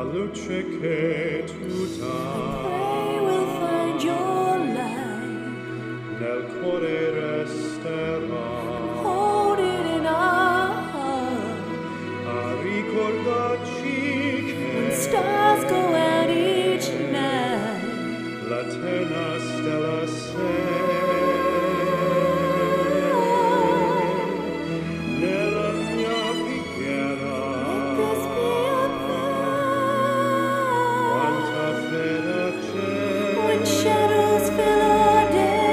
luce che tu dai will find your light. Nel cuore resterà. Hold it in our heart. A ricordarci When che stars go out each night, la terna stella sei. Nella mia preghiera. let this be a prayer. Quanta fede c'è. When shadows fill our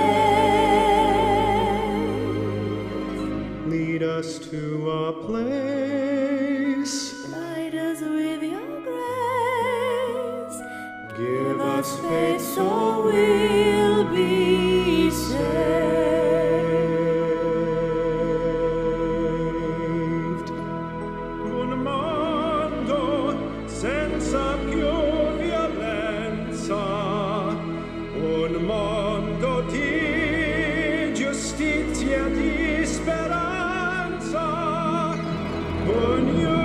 day, Lead us to a place. guide us with your grace. Give us faith So so we'll be saved. Un mondo senza più violenza, un mondo di giustizia, di speranza, ognuno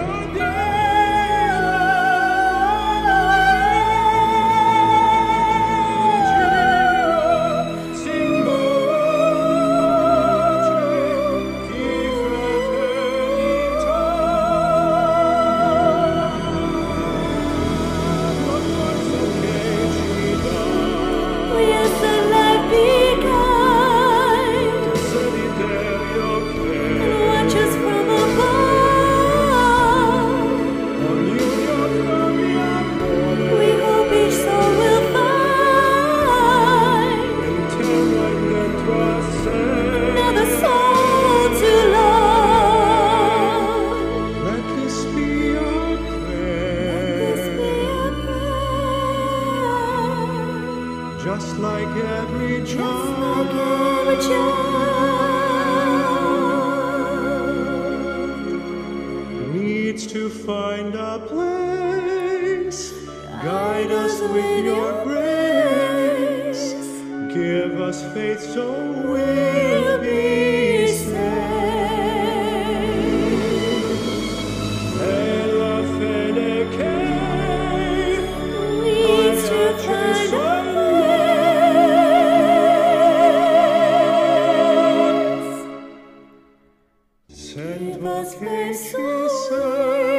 just like every child, needs to find a place. Guide us with your grace. Give us faith so we'll be saved. E la fede che leads to find a sento us che faith so ci sei.